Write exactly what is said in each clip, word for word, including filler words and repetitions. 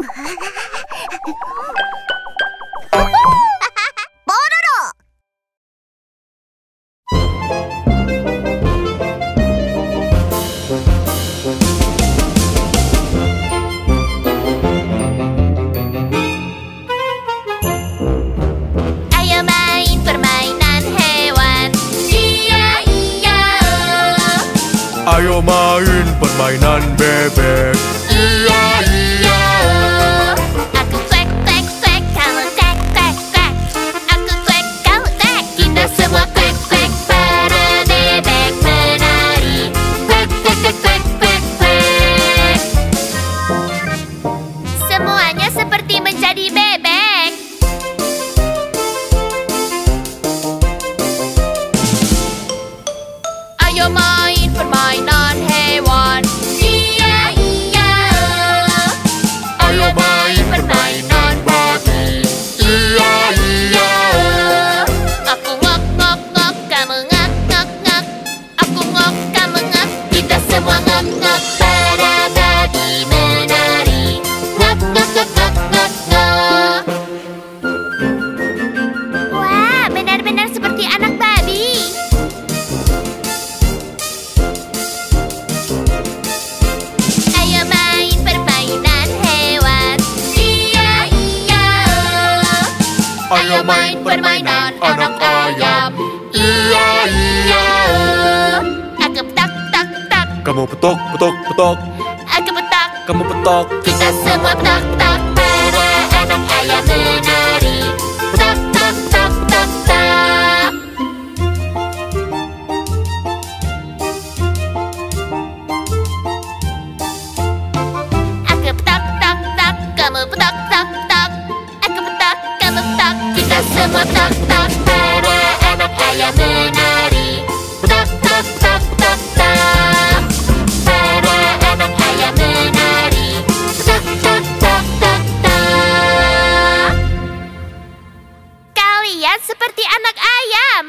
Ayo main permainan bebek. Iya, iya. Aku kuek, kuek, kuek, kamu kuek, kuek, kuek. Aku kuek, kamu kuek. Kita semua kuek, kuek. Para bebek menari. Kuek, kuek, kuek, kuek, kuek, kuek. Semuanya seperti menjadi bebek. Ayo main permainan hewan. Iya, iya. Ayo main permainan babi. Iya, iya. Aku ngok, ngok, ngok, kamu ngak, ngak, ngak. Aku ngok, kamu ngak. Kita semua ngok, ngok. Para babi menari. Ngok, ngok, ngok, ngok, ngok, ngok. Wah, benar-benar seperti anak babi. Ayo main permainan hewan. Iya, iya. Ayo main permainan anak ayam. Iya, iya. Aku petak, tak, tak. Kamu petok, petok, petok. Aku petak. Kamu petok. Kita semua petak, tak. Para anak ayam menari. Tak, tak, tak, tak, tak. Aku petak, tak, tak. Kamu petak, tak, tak. Aku petak, kamu petak. Kita semua petak, tak. Para anak ayam menari. Tak, tak, tak, tak, tak. Para anak ayam menari. Tak, tak, tak, tak, tak. Kalian seperti anak ayam.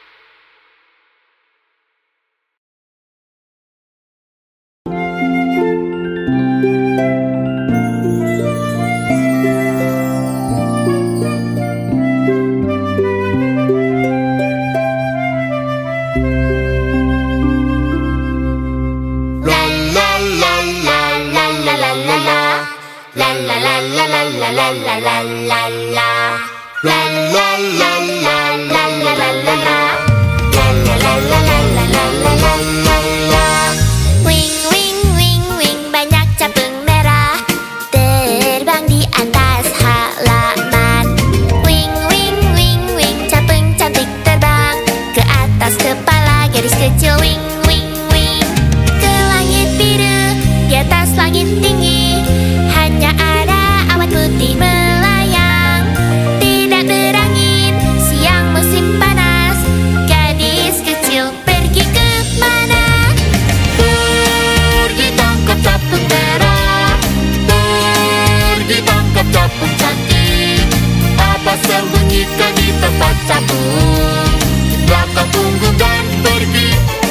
La la la la la la la la la. La la la la la la la la la la la. La la la la la la la la la. La la la la la la la la la la la. Wing wing wing wing, banyak capung merah terbang di atas halaman. Wing wing wing wing, capung cantik terbang ke atas kepala gadis kecil. Wing wing wing, ke langit biru di atas langit tinggi. Hanya ada awan putih melayang, tidak berangin, siang musim panas. Gadis kecil pergi ke mana? Pergi tangkap capung merah. Pergi tangkap capung cantik. Apa sembunyikan di tempat capung? Belakang punggung dan pergi.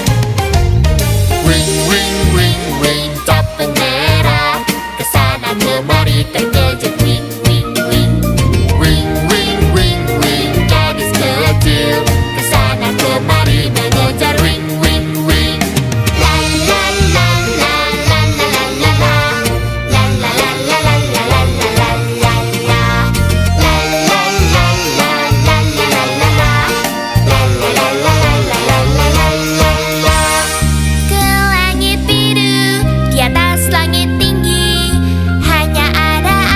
Wing wing wing wing, capung merah kesana kemari terkejut. Wing wing wing. Wing wing wing wing, gadis kecil kesana kemari mengejar. Wing wing wing. La la la la la la la la la. La la la la la la la la la la la. La la la la la la la la la. La la la la la la la la la la la. Ke langit biru di atas langit tinggi. Hanya ada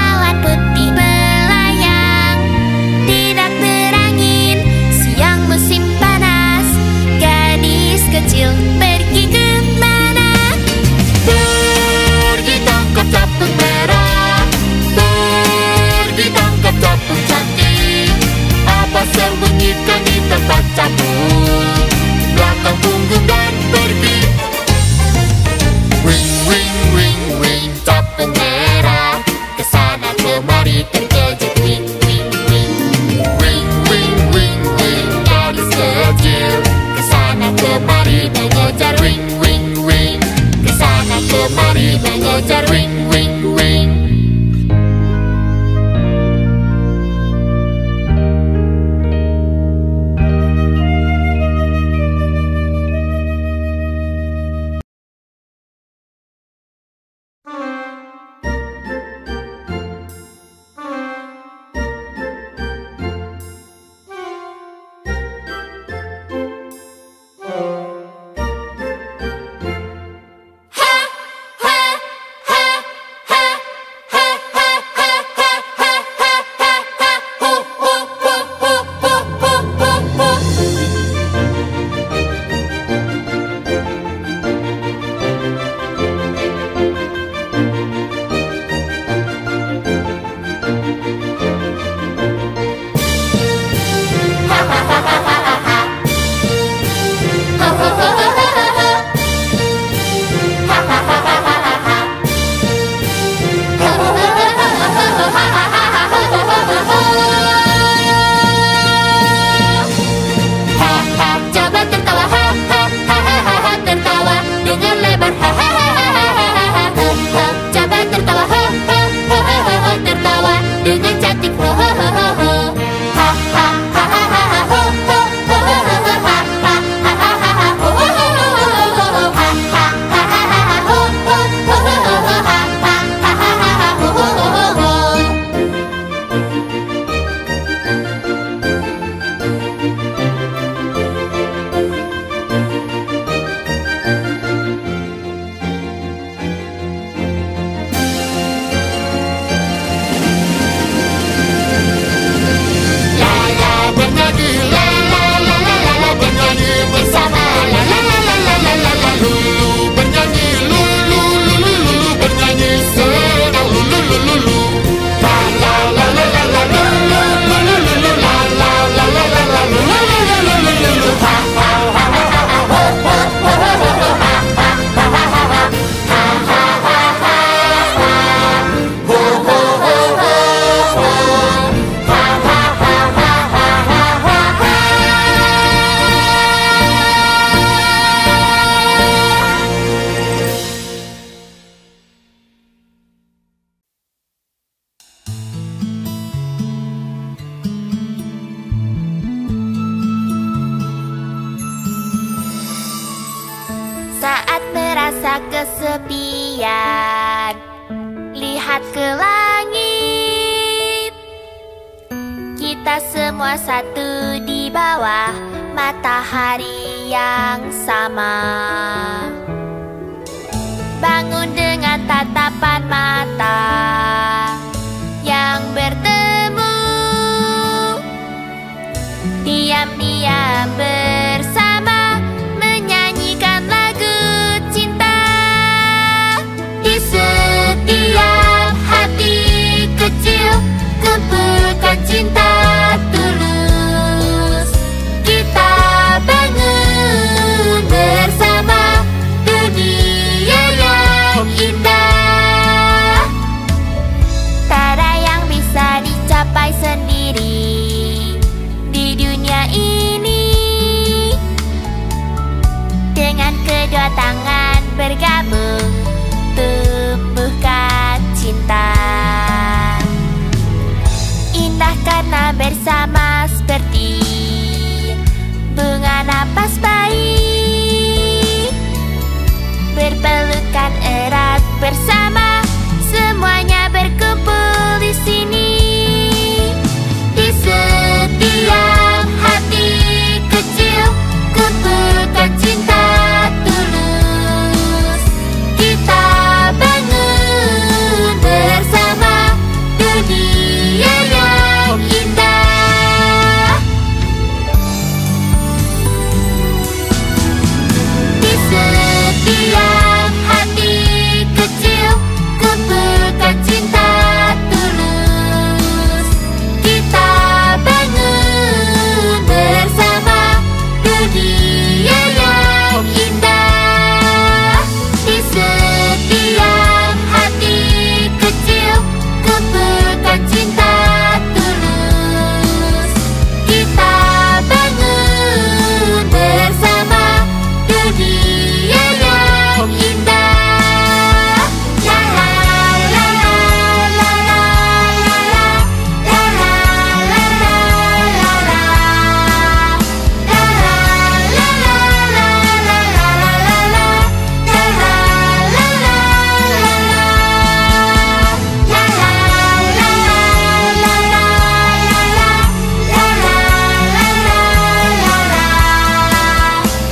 Kita semua satu di bawah matahari yang sama. Bangun dengan tatapan mata yang bertemu. Diam-diam bersama menyanyikan lagu cinta. Di setiap hati kecil kumpulkan cinta tulus. Kita bangun bersama dunia yang indah. Tiada yang bisa dicapai sendiri di dunia ini. Dengan kedua tangan bergabung, tumbuhkan cinta. Indah karena bersama seperti bunga napas bayi. Berpelukan erat bersama, semuanya berkumpul di sini. Di setiap hati kecil kumpulkan cinta tulus. Kita bangun bersama dunia yang indah. Di setiap hati kecil kumpulkan cinta tulus. Kita bangun bersama dunia yang indah. Di setiap hati kecil kumpulkan cinta tulus. Kita bangun bersama dunia yang indah. La la la la la la la la la la la la la. La la la la la la la la la. La la la la la la. La la la la la la la. La la la la la la.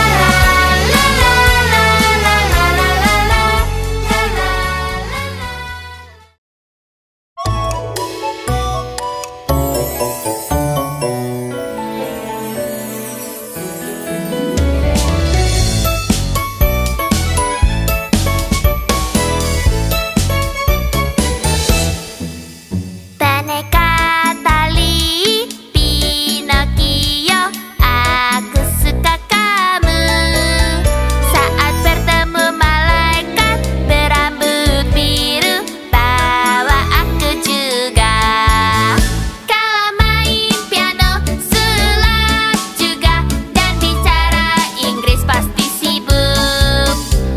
Taneka tali Pinocchio, aku suka kamu. Saat bertemu malaikat berambut biru, bawa aku juga. Kalau main piano, sulap juga, dan bicara Inggris pasti sibuk.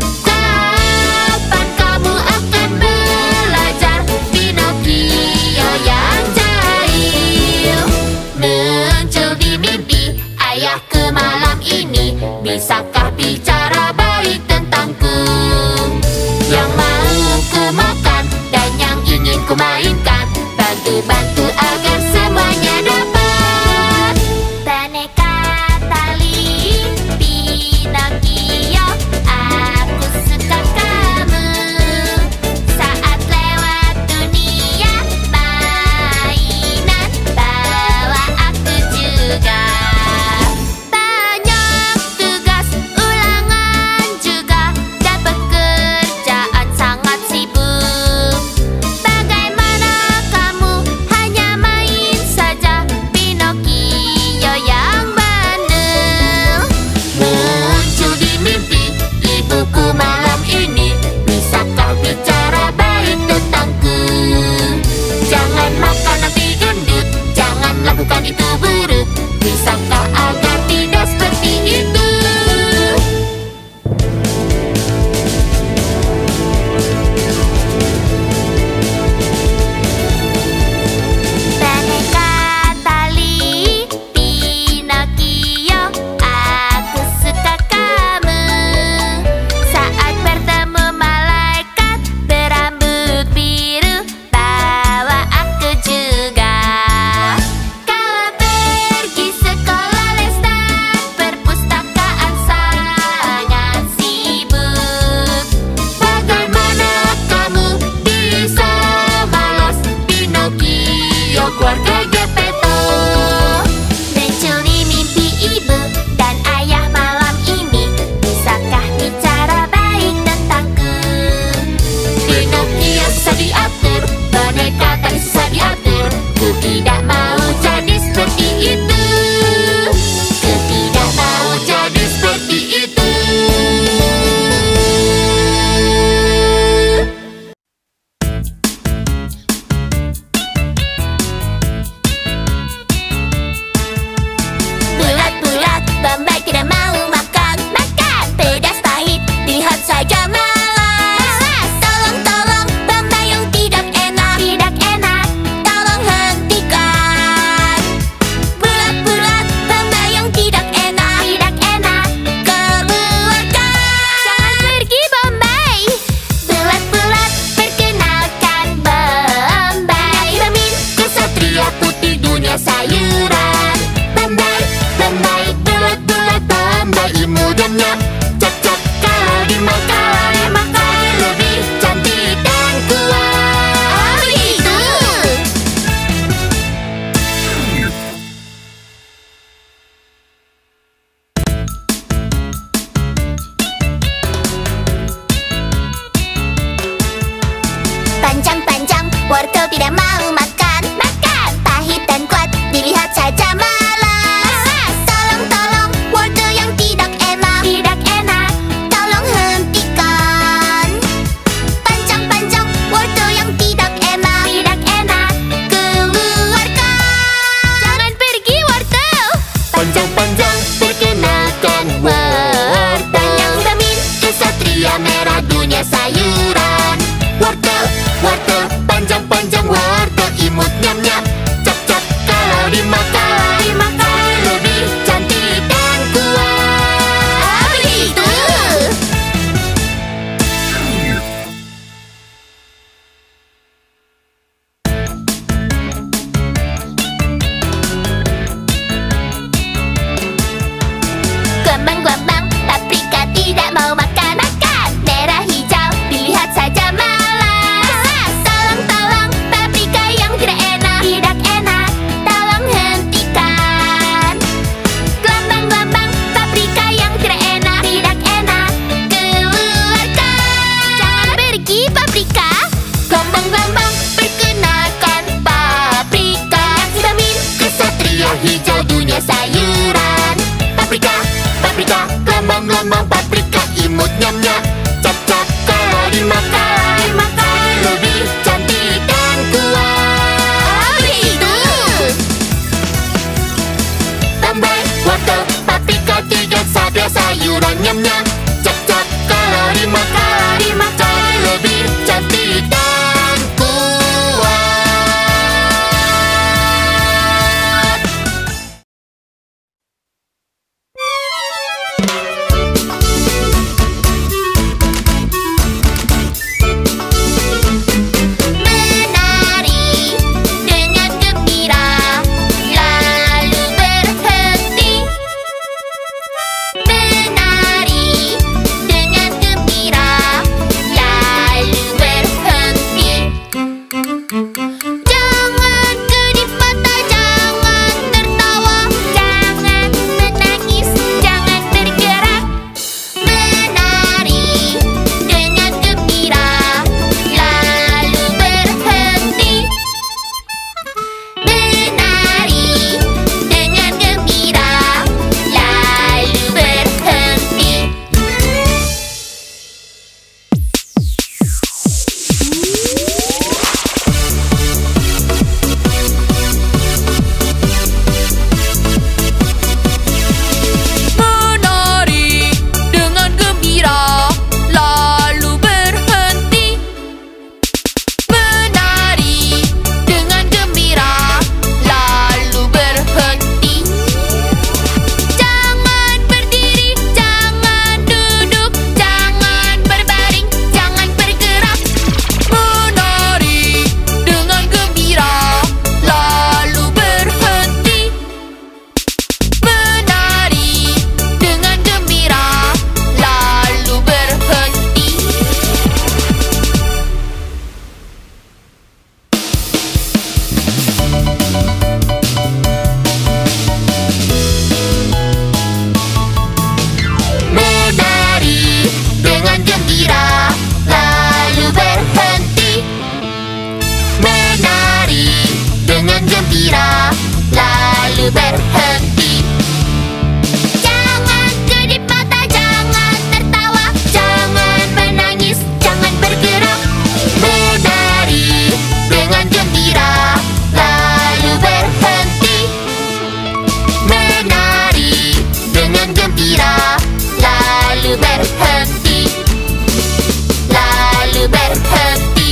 Kapan kamu akan belajar Pinocchio yang jahil? Muncul di mimpi ayahku malam ini. Bisakah bicara baik tentangku? Yang mau ku makan dan yang ingin ku mainkan. Bantu-bantu agar semuanya dapat. Taneka tali Pinocchio, aku suka kamu. Saat lewat dunia mainan, bawa aku juga. Banyak tugas ulangan juga, dan pekerjaan sangat sibuk. Bagaimana kamu hanya gembira, lalu berhenti. Jangan kedip mata, jangan tertawa, jangan menangis, jangan bergerak. Menari dengan gembira, lalu berhenti. Menari dengan gembira, lalu berhenti. Lalu berhenti.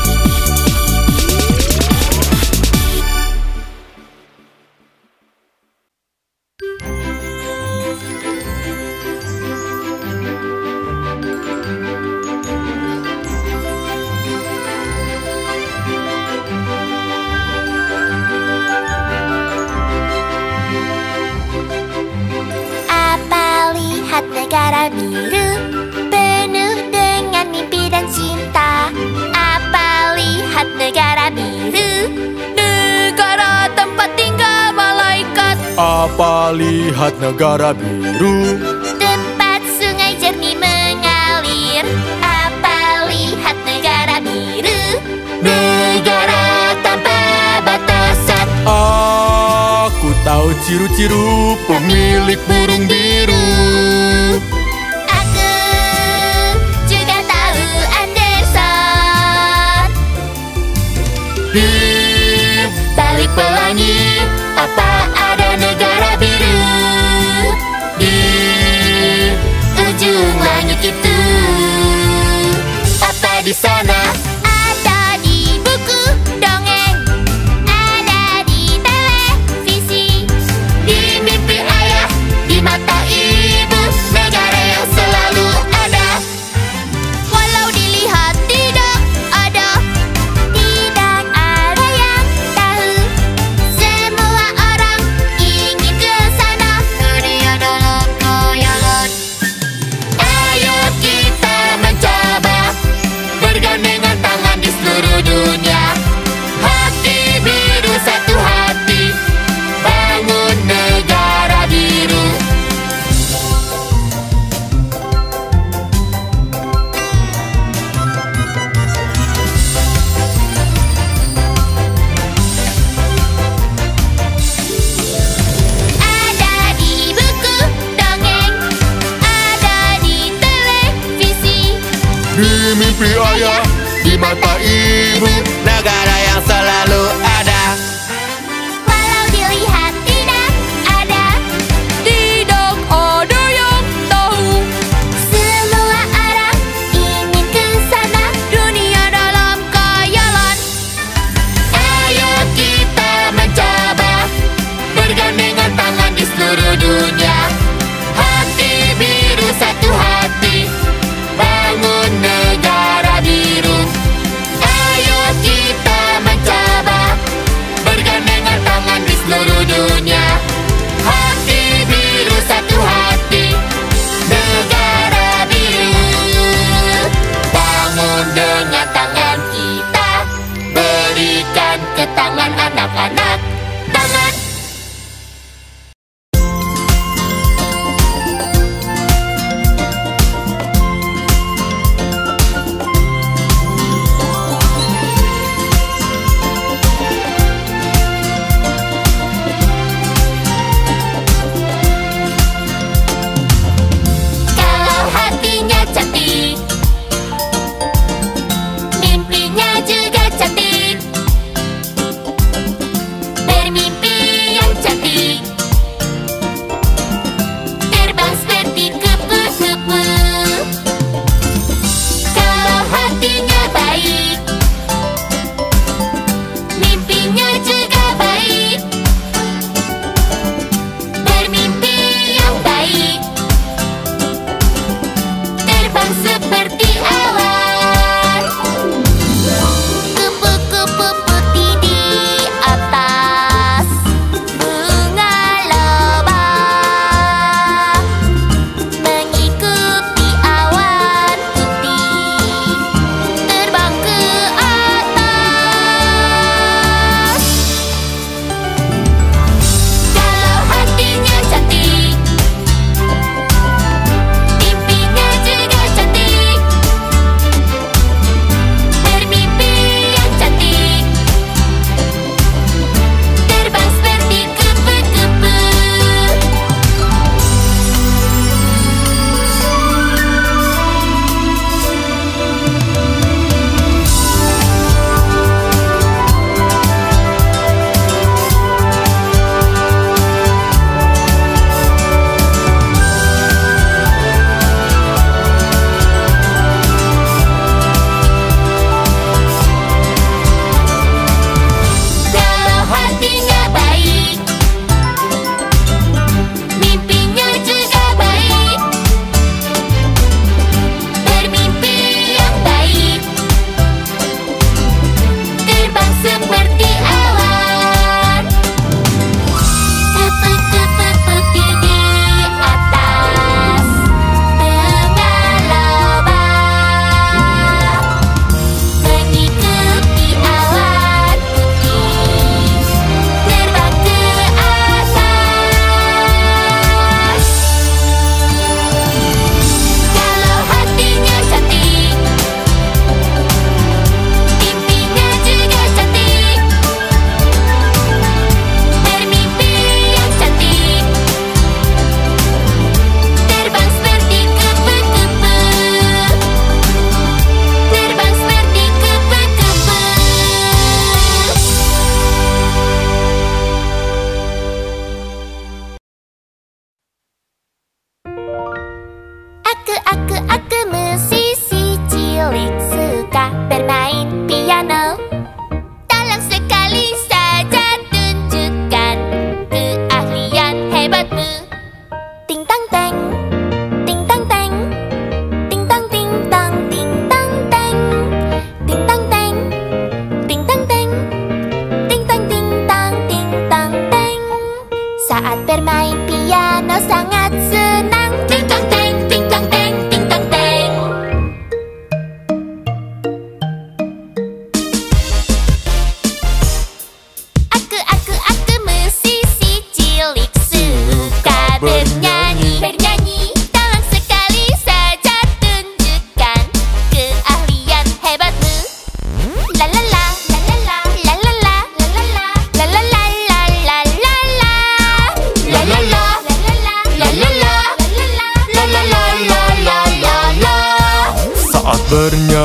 Apa lihat negara biru penuh dengan mimpi dan cinta? Apa lihat negara biru, negara tempat tinggal malaikat? Apa lihat negara biru, Tempat sungai jernih mengalir. Apa lihat negara biru, negara tanpa batasan? aku tahu ciru-ciru pemilik burung biru. Aku juga tahu Anderson. Di balik pelangi, apa ada negara biru? Di ujung langit itu, apa di sana? Ada di buku dongeng, ada di televisi, di mimpi ayah, di mata ibu, negara yang selalu ada. Walau dilihat tidak ada, tidak ada yang tahu. Semua orang ingin ke sana, dunia dalam khayalan. Ayo kita mencoba, bergandengan tangan di seluruh dunia. Hati biru satu hati, bangun negara biru. Ada di buku dongeng, ada di televisi, Di mimpi ayah, di mata ibu, negara yang selalu ada. walau dilihat tidak ada, tidak ada yang tahu. Semua orang ingin ke sana, dunia dalam khayalan. Ayo kita mencoba, bergandengan tangan di seluruh dunia. Hati biru satu hati, bangun negara biru. Ayo kita mencoba, bergandengan tangan di seluruh dunia. Hati biru satu hati, negara biru. Bangun dengan tangan kita, berikan ke tangan anak-anak. Tangan. Kalau hatinya cantik, mimpinya juga cantik.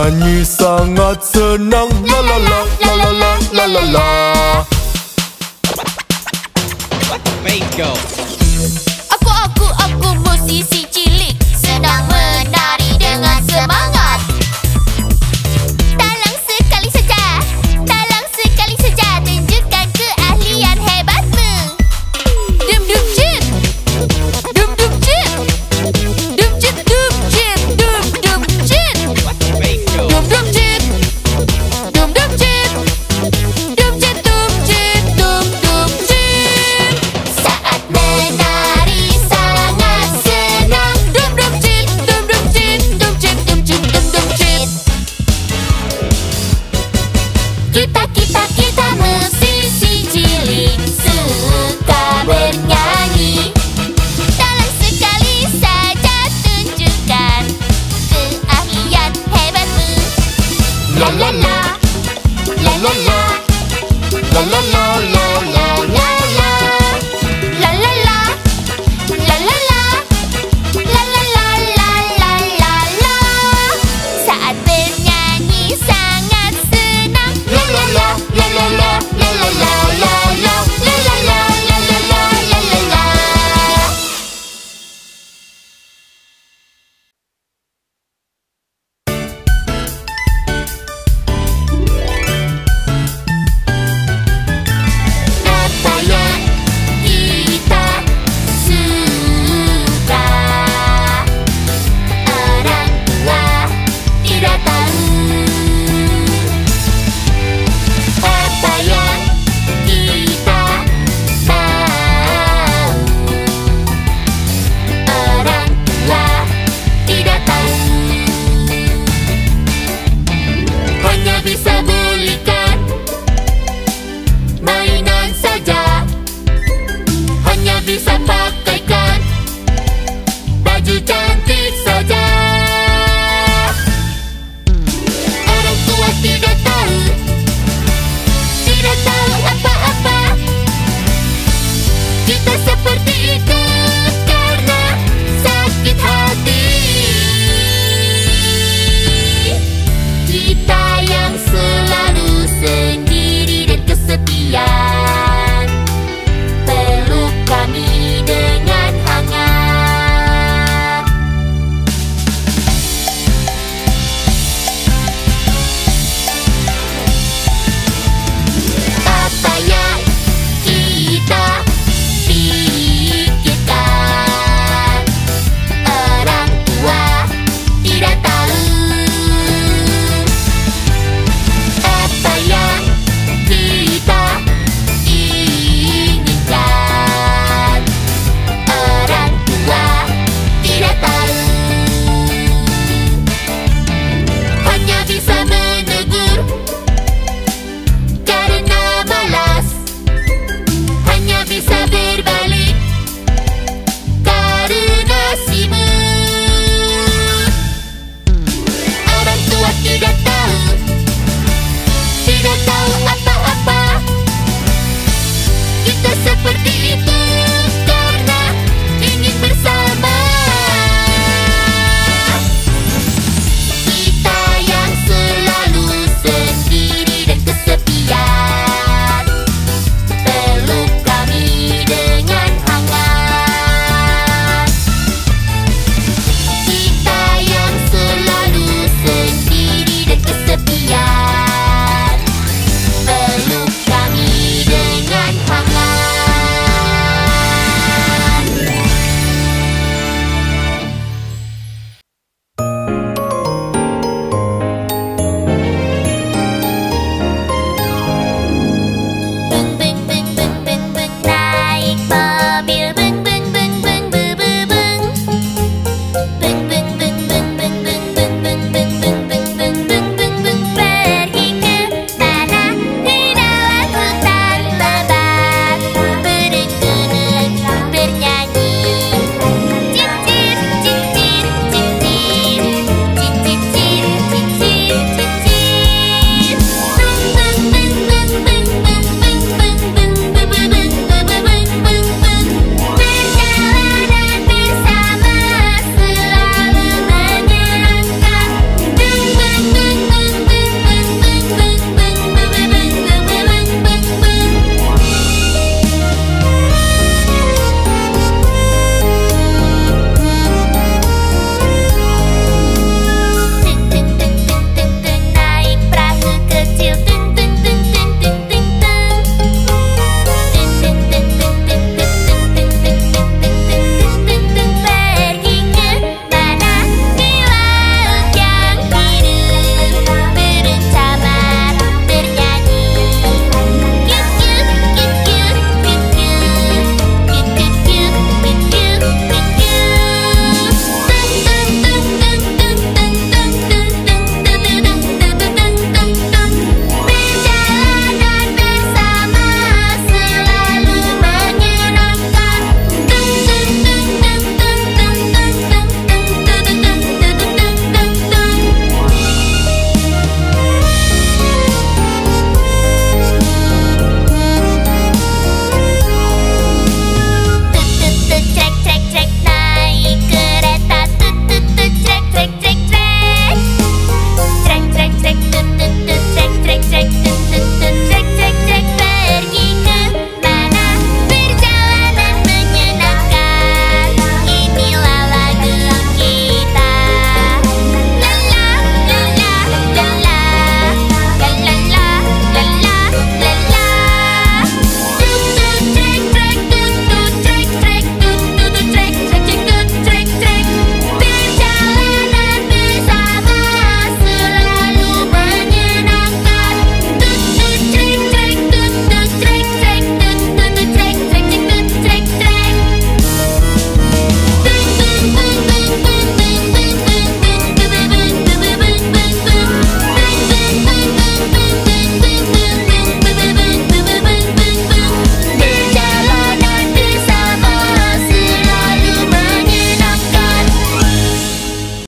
Bernyanyi sangat senang. La la la la la la la la la. Bingo. Aku, aku, aku musisi cilik, sedang menari dengan semangat. Tolong sekali saja, tolong sekali saja, tunjukkan keahlian hebatmu. Dum dum jip, dum dum jip, dum jip dum jip, dum dum jip, Bingo. dum dum jip, dum dum jip, dum jip dum jip, dum dum jip. Saat menari sangat senang. Dum dum jip, dum dum jip, dum jip dum jip, dum dum jip. Kita, kita, kita musisi cilik suka bernyanyi. Tolong sekali saja tunjukkan keahlian hebatmu. La la la, la la la, la la la la la la la, la la la, la la la, la la la la la la la. Saat bernyanyi sangat senang. La la la, la la la, la la la la la, la la la, la la la, la la la. Apa yang kita suka, orang tua tidak tahu. Apa yang kita tahu, orang tua tidak tahu. Hanya bisa belikan mainan saja.